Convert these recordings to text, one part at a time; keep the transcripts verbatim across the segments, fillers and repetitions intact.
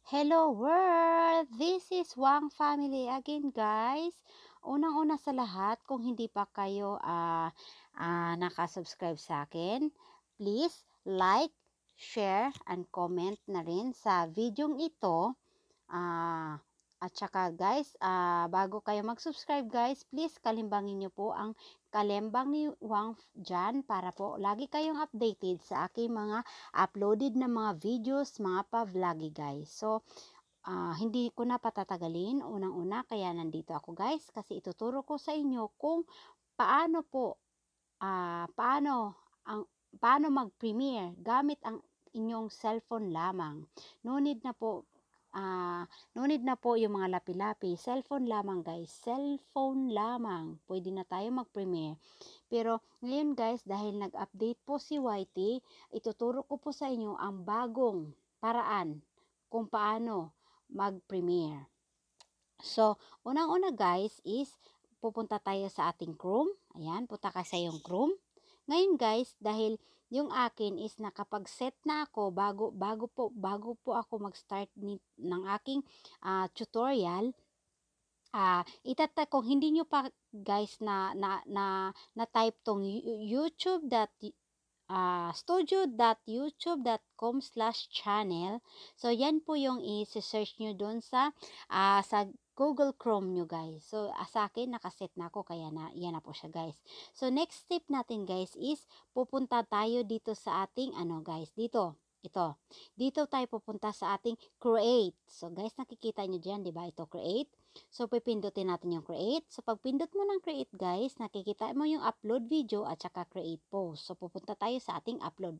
Hello world! This is Wang Family again guys. Unang-una sa lahat, kung hindi pa kayo ah, ah, nakasubscribe sa akin, please like, share, and comment na rin sa videong ito. Ah, at saka guys, ah, bago kayo mag-subscribe guys, please kalimbangin nyo po ang kalembang ni Wang dyan para po lagi kayong updated sa aking mga uploaded na mga videos, mga pa-vloggy guys. So, ah, hindi ko na patatagalin unang-una kaya nandito ako guys kasi ituturo ko sa inyo kung paano po, ah, paano ang paano mag-premiere gamit ang inyong cellphone lamang. No need na po Ah, no need na po yung mga lapi-lapi. Cellphone lamang guys. Cellphone lamang. Pwede na tayo mag-premiere. Pero ngayon guys, dahil nag-update po si Y T, ituturo ko po sa inyo ang bagong paraan kung paano mag-premiere. So, unang-una guys is pupunta tayo sa ating Chrome. Ayan, punta ka sa yung Chrome. Ngayon guys, dahil yung akin is nakapag-set na ako bago bago po bago po ako mag-start ni, ng aking uh, tutorial, ah uh, itata kung hindi nyo pa guys na na na, na type tong youtube dot uh, studio dot youtube dot com slash channel. So yan po yung i-search nyo doon sa uh, sa Google Chrome nyo guys. So uh, sa akin nakaset na ako kaya na yan na po siya guys. So next step natin guys is pupunta tayo dito sa ating ano guys, dito ito. Dito tayo pupunta sa ating create. So guys, nakikita nyo dyan, di ba? Ito create. So pipindutin natin yung create. So pag pindot mo ng create guys, nakikita mo yung upload video at saka create post. So pupunta tayo sa ating upload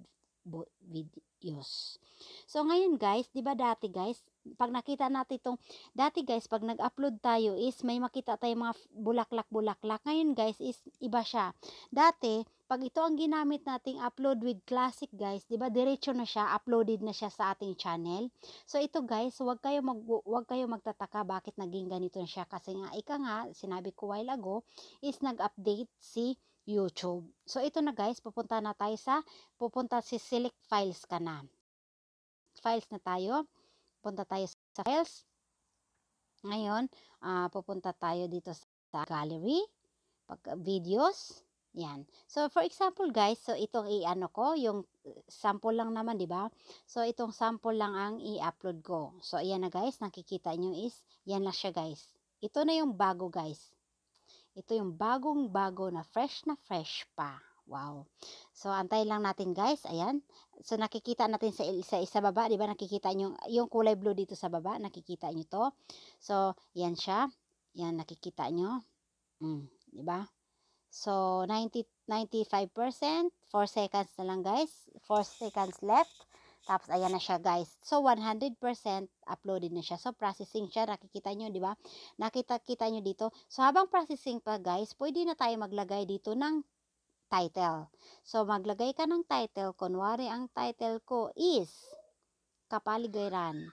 videos. So ngayon guys, 'di ba dati guys, pag nakita natin itong dati guys, pag nag-upload tayo is may makita tayong mga bulaklak-bulaklak. Ngayon guys is iba siya. Dati, pag ito ang ginamit nating upload with classic guys, 'di ba diretso na siya, uploaded na siya sa ating channel. So ito guys, huwag kayo mag huwag kayo magtataka bakit naging ganito na siya kasi nga ika nga sinabi ko while ago is nag-update si YouTube. So ito na guys, pupunta na tayo sa pupunta si select files ka na. Files na tayo. Punta tayo sa files. Ngayon, uh, pupunta tayo dito sa gallery, pag videos. Yan. So for example guys, so itong i-ano ko, yung sample lang naman, 'di ba? So itong sample lang ang i-upload ko. So ayan na guys, nakikita niyo is yan lang siya guys. Ito na yung bago guys. Ito yung bagong bago na fresh na fresh pa. Wow. So, antay lang natin guys. Ayan. So, nakikita natin sa isa isa baba. Diba nakikita nyo yung kulay blue dito sa baba. Nakikita nyo to. So, yan siya. Yan, nakikita nyo. Mm, diba? So, ninety, ninety-five percent. four seconds na lang guys. four seconds left. Tapos, ayan na siya guys. So, one hundred percent uploaded na siya. So, processing siya. Nakikita nyo, di ba? Nakita-kita nyo dito. So, habang processing pa guys, pwede na tayo maglagay dito ng title. So, maglagay ka ng title. Kunwari, ang title ko is Kapaligiran.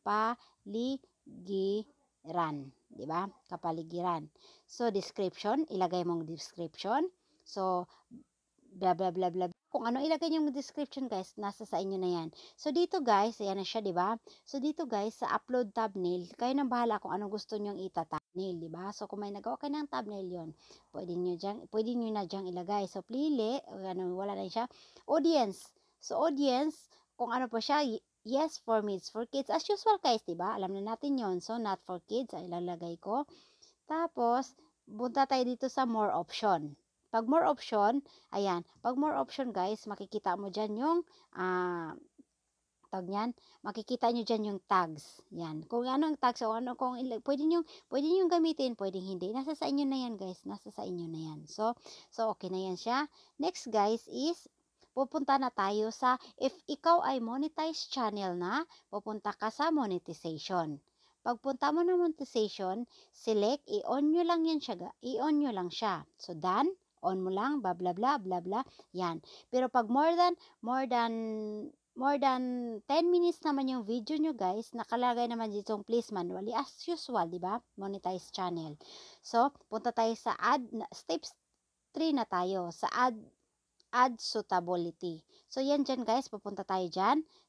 Kapaligiran. Di ba? Kapaligiran. So, description. Ilagay mong description. So, blah blah blah blah. Kung ano ilagay niyo yung description guys, nasa sa inyo na yan. So dito guys, ayan na siya, 'di ba? So dito guys sa upload thumbnail, kayo nang bahala kung ano gusto niyo ita-thumbnail, 'di ba? So kung may nagawa kayo ng thumbnail 'yon, pwede niyo diyan, pwede niyo na diyan ilagay. So pili, ano wala na siya. Audience. So audience, kung ano po siya, yes for me, it's for kids. As usual guys, 'di ba? Alam na natin 'yon. So not for kids, ay ilalagay ko. Tapos punta tayo dito sa more option. Pag more option, ayan, pag more option guys, makikita mo dyan yung, ah, uh, tag niyan, makikita nyo dyan yung tags. Yan, kung ano ang tags, o ano, kung pwede nyo, pwede nyo gamitin, pwede hindi. Nasa sa inyo na yan guys, nasa sa inyo na yan. So, so okay na yan siya. Next guys is, pupunta na tayo sa, if ikaw ay monetized channel na, pupunta ka sa monetization. Pagpunta mo ng monetization, select, i-on nyo lang yan siya, i-on nyo lang siya. So, done. On mo lang, blah, blah, blah, blah, blah, yan. Pero pag more than, more than, more than ten minutes naman yung video nyo guys, nakalagay naman dito please manually, as usual, di ba? Monetize channel. So, punta tayo sa add, steps three na tayo, sa add, add suitability. So, yan dyan guys, pupunta tayo dyan.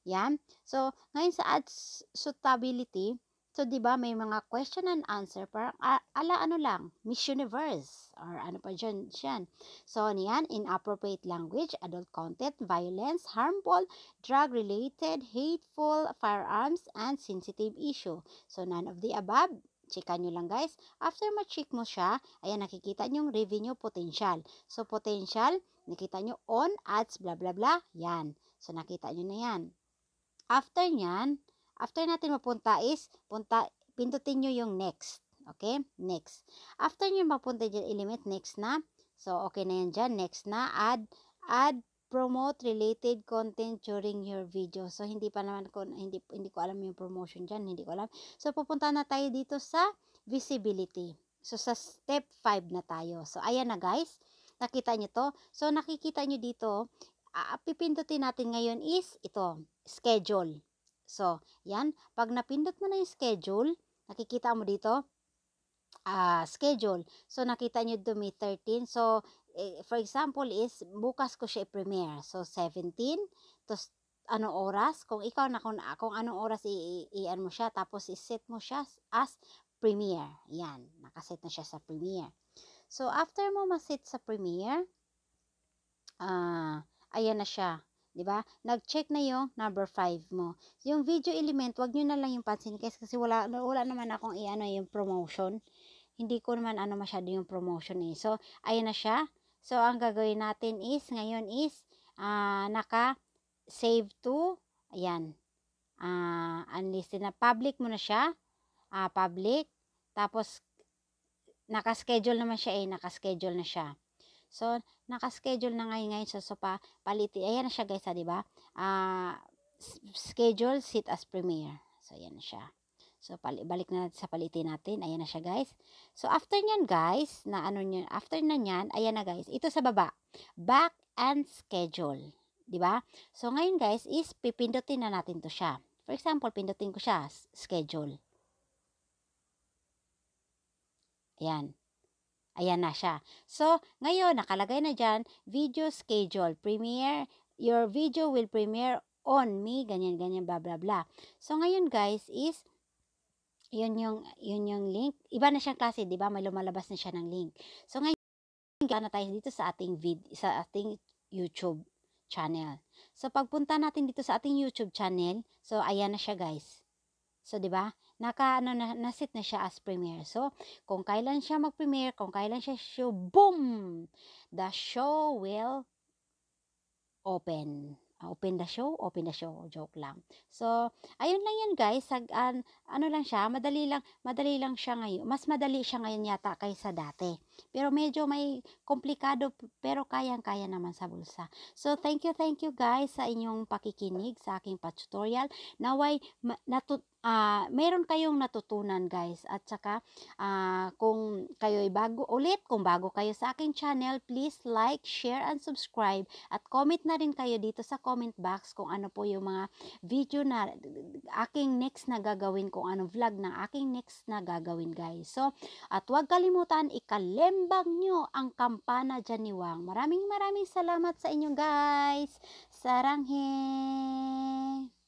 Yan. So, ngayon sa ads suitability, so 'di ba may mga question and answer parang a ala ano lang, Miss Universe or ano pa diyan diyan. So, niyan inappropriate language, adult content, violence, harmful, drug-related, hateful, firearms, and sensitive issue. So, none of the above. Checkan nyo lang guys. After ma-check mo siya, ayan nakikita nyo yung revenue potential. So, potential, nakita nyo on ads, blah blah blah, yan. So, nakita nyo na yan. After nyan, after natin mapunta is, punta, pindutin nyo yung next. Okay? Next. After nyo mapunta dyan element, next na. So, okay na yan dyan. Next na, add, add, promote related content during your video. So, hindi pa naman ko, hindi, hindi ko alam yung promotion dyan. Hindi ko alam. So, pupunta na tayo dito sa visibility. So, sa step five na tayo. So, ayan na guys. Nakita nyo to. So, nakikita nyo dito, uh, pipindutin natin ngayon is ito, schedule. So, yan. Pag napindot mo na yung schedule, nakikita mo dito, uh, schedule. So, nakita nyo do May thirteen. So, eh, for example is, bukas ko siya i-premiere. So, seventeen, to anong oras, kung ikaw na kung, kung anong oras i-an mo siya, tapos i-set mo siya as premiere. Yan, nakaset na siya sa premiere. So, after mo ma-set sa premiere, ah, uh, ayan na siya. 'Di ba? Nag-check na yung number five mo. Yung video element, wag niyo na lang yung pansin guys kasi wala wala naman akong i-ano yung promotion. Hindi ko naman ano masyado yung promotion eh. So, ayan na siya. So, ang gagawin natin is ngayon is uh, naka save to ayan. Ah, uh, unlisted na public mo na siya. Ah, uh, public. Tapos naka-schedule naman siya eh, naka-schedule na siya. So, naka-schedule na ngayon ngayon. So, so pa, paliti. Ayan na siya guys, ha, diba? Uh, schedule, sit as premiere. So, ayan na siya. So, pali, balik na sa palitin natin. Ayan na siya guys. So, after nyan guys, na ano nyan, after na nyan, ayan na guys. Ito sa baba. Back and schedule. Diba? So, ngayon guys, is pipindutin na natin to siya. For example, pindutin ko siya, schedule. Ayan. Ayan na siya. So, ngayon, nakalagay na dyan, video schedule, premiere, your video will premiere on me, ganyan, ganyan, blah, blah, blah. So, ngayon guys, is, yun yung, yun yung link. Iba na siyang klase, di ba? May lumalabas na siya ng link. So, ngayon, na tayo dito sa ating vid, sa ating YouTube channel. So, pagpunta natin dito sa ating YouTube channel, so, ayan na siya guys. So, di ba? Naka, ano, na, nasit na siya as premiere. So, kung kailan siya mag-premiere, kung kailan siya show, boom! The show will open. Uh, open the show, open the show. Joke lang. So, ayun lang yan guys. Sag, an, ano lang siya, madali lang, madali lang siya ngayon. Mas madali siya ngayon yata kaysa dati. Pero medyo may komplikado, pero kayang-kaya naman sa bulsa. So, thank you, thank you guys sa inyong pakikinig sa aking pa-tutorial. Naway, natut Uh, meron kayong natutunan guys at saka uh, kung kayo'y bago ulit, kung bago kayo sa aking channel, please like, share, and subscribe at comment na rin kayo dito sa comment box kung ano po yung mga video na aking next na gagawin, kung anong vlog na aking next na gagawin guys. So, at huwag kalimutan, ikalembang nyo ang kampana dyan ni Wang. Maraming maraming salamat sa inyo guys. Saranghe!